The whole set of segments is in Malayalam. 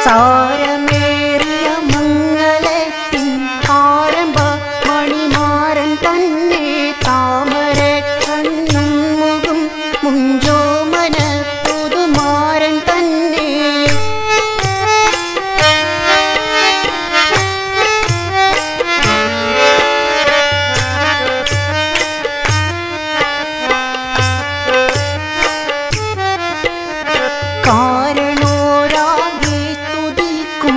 സാരമേറിയ മംഗളത്തിൻ ആരംഭ മണിമാരൻ തന്നെ താമര കണ്ണും മുഖം മുഞ്ചോമന പുതുമാരൻ തന്നെ കാരണോരാകെ സ്തുതിക്കും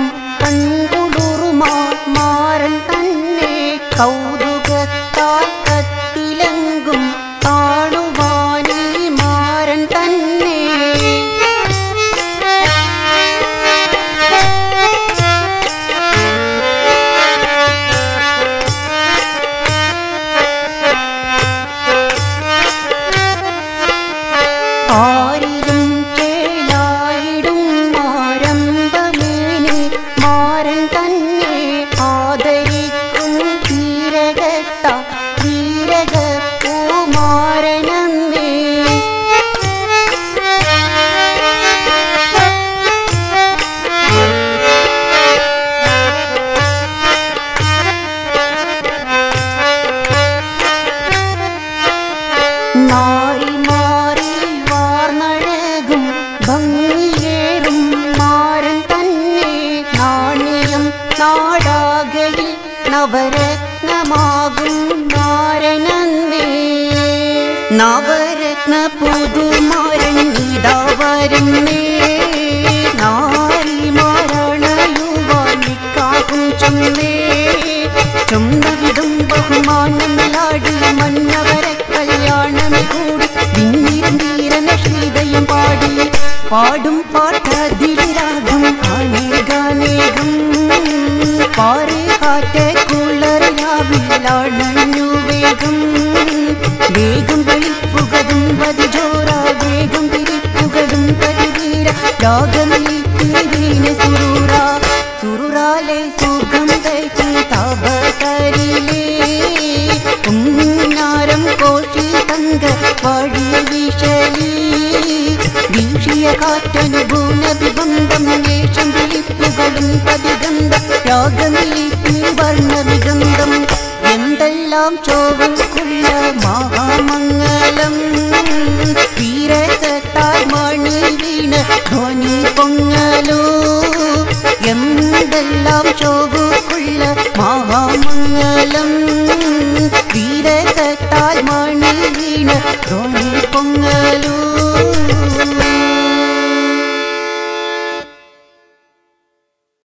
കൺകുളിർമാരൻ തന്നെ കൗതുകത്താൽ കത്തിലങ്കും കാണുവാനീ മാരൻ തന്നെ ആരിലും ചേലായിടും മാരമ്പമേനി മാരൻ തന്നെ ആദരിക്കും വീരകത്ത വീരക പൂമാരനന്നേ നാരി മാറി വാർന്നഴകും ഭംഗിയേറും മാരൻ തന്നെ നാണ്യം നാടാകയിൽ നവരത്നമാകും നാരനന്നേ നവരത്ന പുതുമാരൻ ഇതാ വരുന്നേ നാരിമാരണയുവാനിക്കാകും ചൊന്നേ ചൊന്നവിധം ബഹുമാനമിലാടിയ മന്നവരെ കല്യാണമേ കൂടി വിണ്ണിരന്തീരന ശ്രീതയും പാടി പാടും പാട്ടതിരാഗം അനേകാനേകം പാറേ കാറ്റെ കുളറിയാവിലാണു വേഗം വേഗം വെളിപ്പുകതും വധിജോര വേഗം പിരിപ്പുകതും പതിവീര രാഗമീന സുരൂര സുറുരാലെ സുഖം തൈക്ക് താപകരിലേ ഉന്നാരം കോശി തങ്ക വഴി വിഷലി വീക്ഷിയ കാറ്റനുഭൂന വിബന്ധം വേഷം വിളിപ്പുകളും പതിഗന്ധ രാഗമിലിപ്പി വർണ്ണവിഗന്ധം എന്തെല്ലാം ശോഭക്കുള്ള മഹാമംഗളം വീരത്താൽ മണി വീണ ധ്വനി പൊങ്ങലോ എന്തെല്ലാം ശോഭക്കുള്ള മഹാമംഗളം വീരത്താൽ മണി വീണ ധ്വനി പൊങ്ങലോ